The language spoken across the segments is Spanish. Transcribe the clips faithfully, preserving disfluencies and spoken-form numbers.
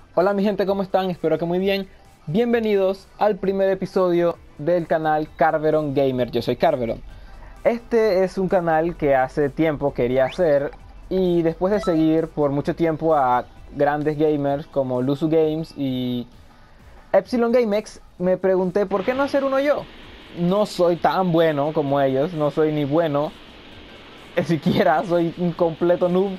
Hola mi gente, ¿cómo están? Espero que muy bien. Bienvenidos al primer episodio del canal Carveron Gamer. Yo soy Carveron. Este es un canal que hace tiempo quería hacer y después de seguir por mucho tiempo a grandes gamers como Luzu Games y Epsilon GameX, me pregunté por qué no hacer uno yo. No soy tan bueno como ellos, no soy ni bueno, ni siquiera soy un completo noob.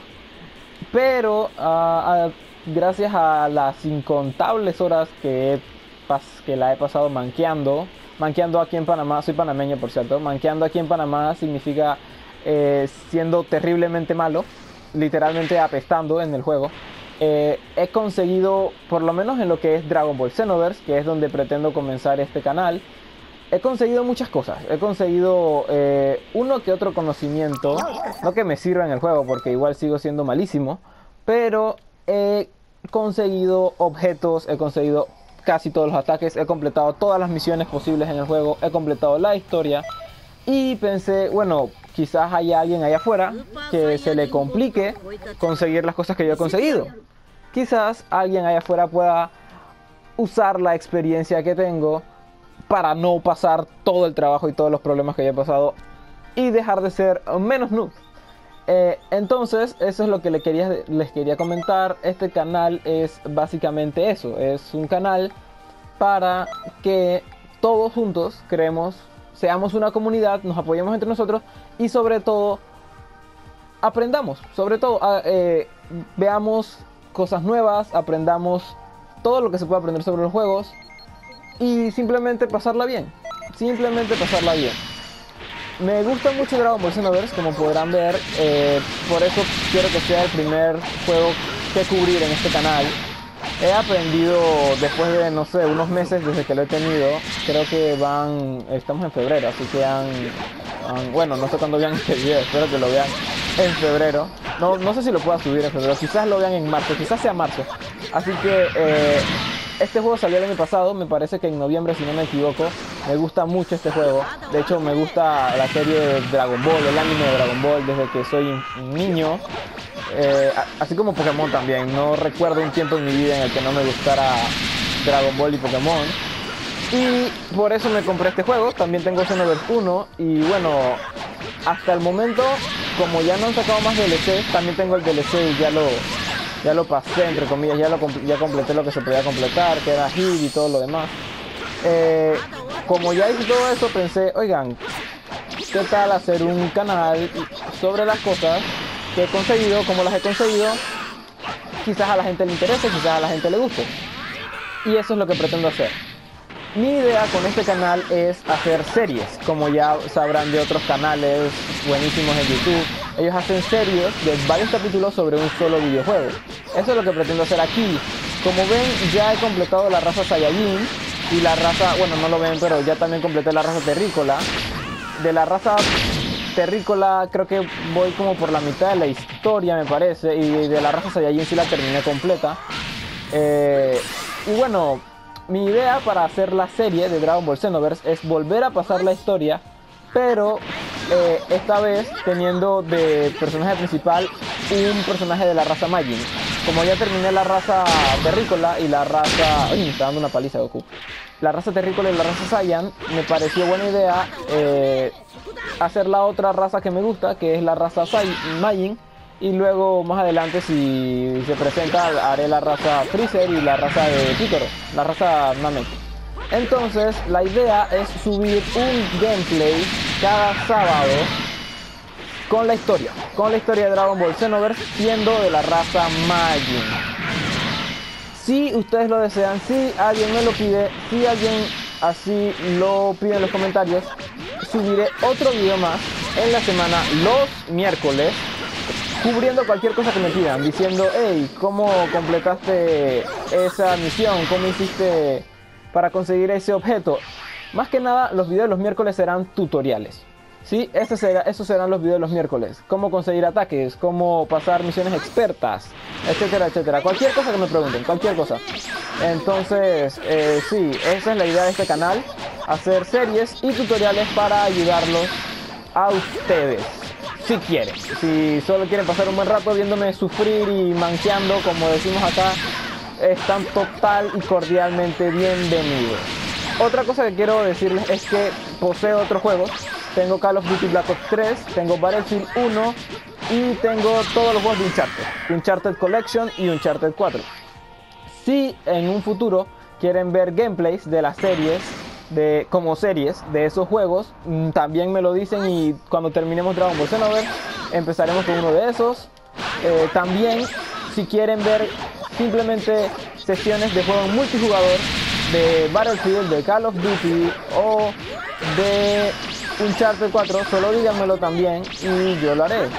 Pero uh, uh, gracias a las incontables horas que, he que la he pasado manqueando, manqueando aquí en Panamá, soy panameño por cierto, manqueando aquí en Panamá significa eh, siendo terriblemente malo, literalmente apestando en el juego. Eh, he conseguido, por lo menos en lo que es Dragon Ball Xenoverse, que es donde pretendo comenzar este canal, he conseguido muchas cosas. He conseguido eh, uno que otro conocimiento, no que me sirva en el juego porque igual sigo siendo malísimo, pero he conseguido objetos, he conseguido casi todos los ataques, he completado todas las misiones posibles en el juego, he completado la historia y pensé, bueno, quizás haya alguien allá afuera que se le complique conseguir las cosas que yo he conseguido. Quizás alguien allá afuera pueda usar la experiencia que tengo para no pasar todo el trabajo y todos los problemas que yo he pasado y dejar de ser menos noob. Eh, entonces, eso es lo que les quería, les quería comentar. Este canal es básicamente eso. Es un canal para que todos juntos creemos, seamos una comunidad, nos apoyemos entre nosotros y sobre todo aprendamos. Sobre todo eh, veamos cosas nuevas, aprendamos todo lo que se puede aprender sobre los juegos y simplemente pasarla bien. Simplemente pasarla bien. Me gusta mucho Dragon Ball Xenoverse, como podrán ver, eh, por eso quiero que sea el primer juego que cubrir en este canal. He aprendido después de, no sé, unos meses desde que lo he tenido, creo que van, estamos en febrero, así que han, han bueno, no sé cuándo vean este video, espero que lo vean en febrero. No, no sé si lo pueda subir en febrero, quizás lo vean en marzo, quizás sea marzo. Así que eh, este juego salió el año pasado, me parece que en noviembre si no me equivoco. Me gusta mucho este juego, de hecho me gusta la serie de Dragon Ball, el anime de Dragon Ball desde que soy un niño. Eh, así como Pokémon también, no recuerdo un tiempo en mi vida en el que no me gustara Dragon Ball y Pokémon. Y por eso me compré este juego, también tengo Xenoverse uno y bueno, hasta el momento, como ya no han sacado más D L C, también tengo el D L C y ya lo, ya lo pasé, entre comillas, ya, lo, ya completé lo que se podía completar, que era Hit y todo lo demás. Eh, como ya hice todo eso, pensé, oigan, ¿qué tal hacer un canal sobre las cosas que he conseguido, cómo las he conseguido? Quizás a la gente le interese, quizás a la gente le guste. Y eso es lo que pretendo hacer. Mi idea con este canal es hacer series, como ya sabrán de otros canales buenísimos en YouTube. Ellos hacen series de varios capítulos sobre un solo videojuego. Eso es lo que pretendo hacer aquí. Como ven, ya he completado la raza Saiyajin y la raza, bueno, no lo ven, pero ya también completé la raza terrícola. De la raza terrícola creo que voy como por la mitad de la historia, me parece, y de la raza Saiyajin sí la terminé completa. Eh, y bueno, mi idea para hacer la serie de Dragon Ball Xenoverse es volver a pasar la historia, pero eh, esta vez teniendo de personaje principal un personaje de la raza Majin. Como ya terminé la raza terrícola y la raza... ¡Uy! Me está dando una paliza Goku. La raza terrícola y la raza Saiyan, me pareció buena idea eh, hacer la otra raza que me gusta, que es la raza Sai Majin. Y luego más adelante, si se presenta, haré la raza Freezer y la raza de Piccolo, la raza Namek. Entonces, la idea es subir un gameplay cada sábado con la historia, con la historia de Dragon Ball Xenoverse siendo de la raza Majin. Si ustedes lo desean, si alguien me lo pide, si alguien así lo pide en los comentarios, subiré otro video más en la semana los miércoles, cubriendo cualquier cosa que me pidan, diciendo, hey, ¿cómo completaste esa misión? ¿Cómo hiciste para conseguir ese objeto? Más que nada, los videos de los miércoles serán tutoriales. Sí, esos será, esos serán los videos de los miércoles. Cómo conseguir ataques, cómo pasar misiones expertas, etcétera, etcétera. Cualquier cosa que me pregunten, cualquier cosa. Entonces, eh, sí, esa es la idea de este canal. Hacer series y tutoriales para ayudarlos a ustedes. Si quieren, si solo quieren pasar un buen rato viéndome sufrir y manqueando, como decimos acá, están total y cordialmente bienvenidos. Otra cosa que quiero decirles es que poseo otros juegos. Tengo Call of Duty Black Ops tres, tengo Battlefield uno y tengo todos los juegos de Uncharted, Uncharted Collection y Uncharted cuatro. Si en un futuro quieren ver gameplays de las series, de, como series de esos juegos, también me lo dicen y cuando terminemos Dragon Ball Xenoverse empezaremos con uno de esos. Eh, también si quieren ver simplemente sesiones de juego multijugador de Battlefield, de Call of Duty o de Uncharted cuatro, solo díganmelo también y yo lo haré.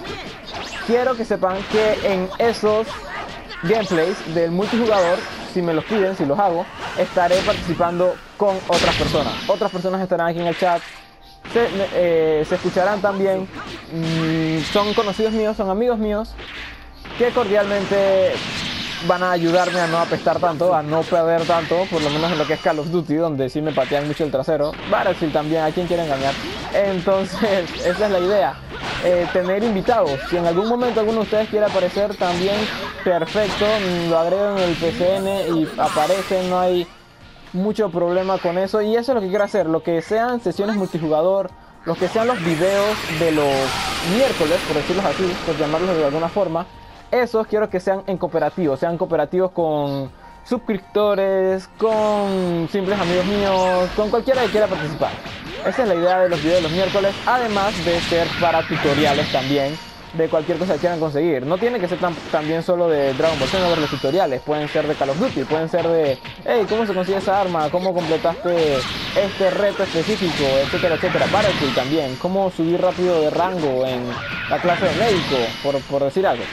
Quiero que sepan que en esos gameplays del multijugador, si me los piden, si los hago, estaré participando con otras personas. Otras personas estarán aquí en el chat, se, eh, se escucharán también, mmm, son conocidos míos, son amigos míos, que cordialmente van a ayudarme a no apestar tanto, a no perder tanto, por lo menos en lo que es Call of Duty, donde sí me patean mucho el trasero. Battlefield también, ¿a quién quieren engañar? Entonces, esa es la idea, eh, tener invitados. Si en algún momento alguno de ustedes quiere aparecer, también perfecto, lo agrego en el P C N y aparece, no hay mucho problema con eso. Y eso es lo que quiero hacer, lo que sean sesiones multijugador, los que sean los videos de los miércoles, por decirlos así, por llamarlos de alguna forma. Esos quiero que sean en cooperativo, sean cooperativos con suscriptores, con simples amigos míos, con cualquiera que quiera participar. Esa es la idea de los videos de los miércoles, además de ser para tutoriales también, de cualquier cosa que quieran conseguir. No tiene que ser tan, también solo de Dragon Ball Xenoverse los tutoriales, pueden ser de Call of Duty, pueden ser de, hey, ¿cómo se consigue esa arma? ¿Cómo completaste este reto específico? Etcétera, etcétera. Battlefield también, cómo subir rápido de rango en la clase de médico, por, por decir algo.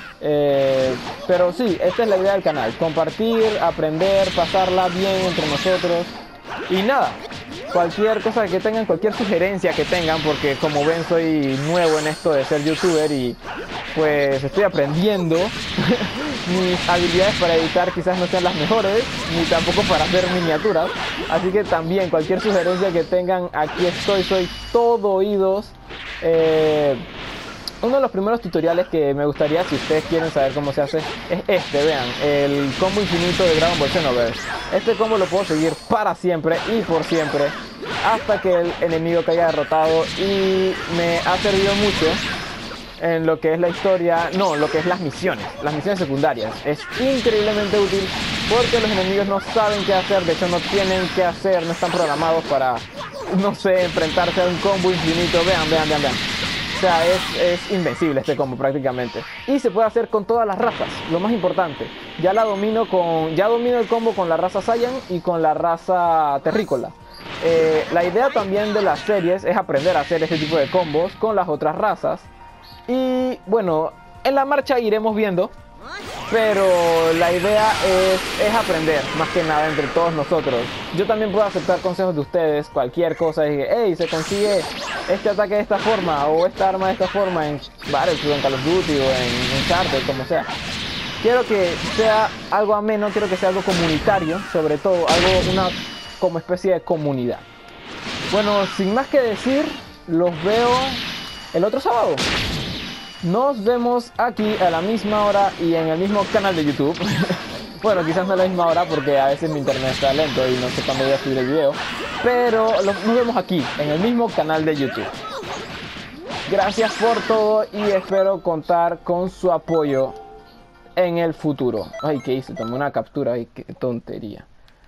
Eh, pero sí, esta es la idea del canal, compartir, aprender, pasarla bien entre nosotros. Y nada, cualquier cosa que tengan, cualquier sugerencia que tengan, porque como ven soy nuevo en esto de ser youtuber y pues estoy aprendiendo. Mis habilidades para editar quizás no sean las mejores, ni tampoco para hacer miniaturas, así que también cualquier sugerencia que tengan, aquí estoy, soy todo oídos. eh, Uno de los primeros tutoriales que me gustaría, si ustedes quieren saber cómo se hace, es este, vean, el combo infinito de Dragon Ball Xenoverse. Este combo lo puedo seguir para siempre y por siempre, hasta que el enemigo caiga derrotado, y me ha servido mucho en lo que es la historia, no, lo que es las misiones, las misiones secundarias. Es increíblemente útil porque los enemigos no saben qué hacer, de hecho no tienen qué hacer, no están programados para, no sé, enfrentarse a un combo infinito. Vean, vean, vean, vean. O sea, es, es invencible este combo prácticamente. Y se puede hacer con todas las razas, lo más importante. Ya la domino con, ya domino el combo con la raza Saiyan y con la raza Terrícola. Eh, la idea también de las series es aprender a hacer este tipo de combos con las otras razas. Y bueno, en la marcha iremos viendo, pero la idea es, es aprender más que nada entre todos nosotros. Yo también puedo aceptar consejos de ustedes, cualquier cosa, y hey, se consigue este ataque de esta forma o esta arma de esta forma en Battlefield, en Call of Duty o en Uncharted, como sea. Quiero que sea algo ameno, quiero que sea algo comunitario, sobre todo, algo, una como especie de comunidad. Bueno, sin más que decir, los veo el otro sábado. Nos vemos aquí a la misma hora y en el mismo canal de YouTube. Bueno, quizás no a la misma hora porque a veces mi internet está lento y no sé cuándo voy a subir el video. Pero lo, nos vemos aquí, en el mismo canal de YouTube. Gracias por todo y espero contar con su apoyo en el futuro. Ay, ¿qué hice? Tomé una captura. Ay, qué tontería.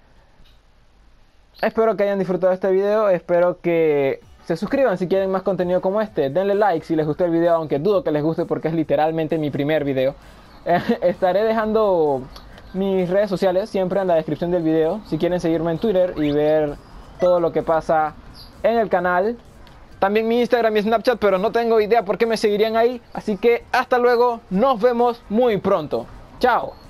Espero que hayan disfrutado este video. Espero que se suscriban si quieren más contenido como este. Denle like si les gustó el video, aunque dudo que les guste porque es literalmente mi primer video. Eh, estaré dejando mis redes sociales siempre en la descripción del video, si quieren seguirme en Twitter y ver todo lo que pasa en el canal. También mi Instagram y Snapchat, pero no tengo idea por qué me seguirían ahí. Así que hasta luego, nos vemos muy pronto. Chao.